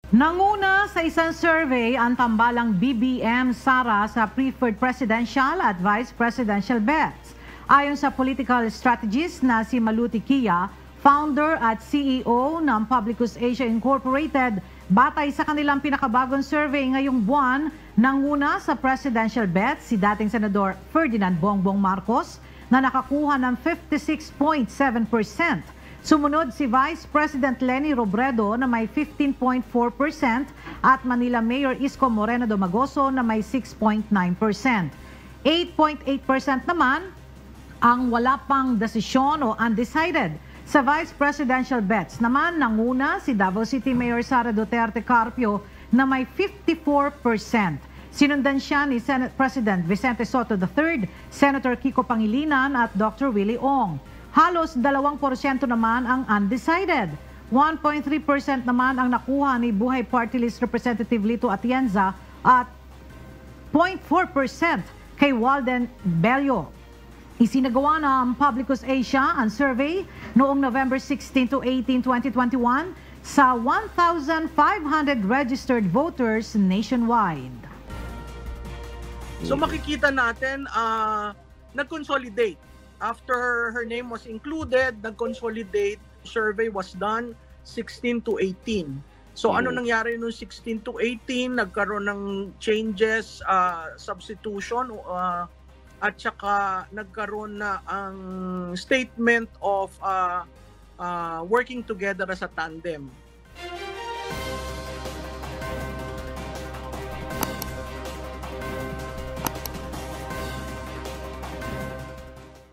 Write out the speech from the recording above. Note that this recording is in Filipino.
Nanguna sa isang survey ang tambalang BBM Sara sa preferred presidential at vice presidential bets. Ayon sa political strategist na si Maluti Kia, founder at CEO ng Publicus Asia Incorporated, batay sa kanilang pinakabagong survey ngayong buwan, nanguna sa presidential bet si dating Senador Ferdinand Bongbong Marcos na nakakuha ng 56.7%. Sumunod si Vice President Leni Robredo na may 15.4% at Manila Mayor Isko Moreno Domagoso na may 6.9%. 8.8% naman ang wala pang desisyon o undecided. Sa Vice Presidential bets naman nanguna si Davao City Mayor Sara Duterte Carpio na may 54%. Sinundan siya ni Senate President Vicente Soto III, Senator Kiko Pangilinan at Dr. Willie Ong. Halos 2% naman ang undecided. 1.3% naman ang nakuha ni Buhay Party List Representative Lito Atienza at 0.4% kay Walden Bello. Isinagawa ng Publicus Asia ang survey noong November 16 to 18, 2021 sa 1,500 registered voters nationwide. So makikita natin, nag-consolidate. After her name was included, nag-consolidate, survey was done 16 to 18. So ano nangyari noong 16 to 18? Nagkaroon ng changes, substitution, at saka nagkaroon na ang statement of working together as a tandem.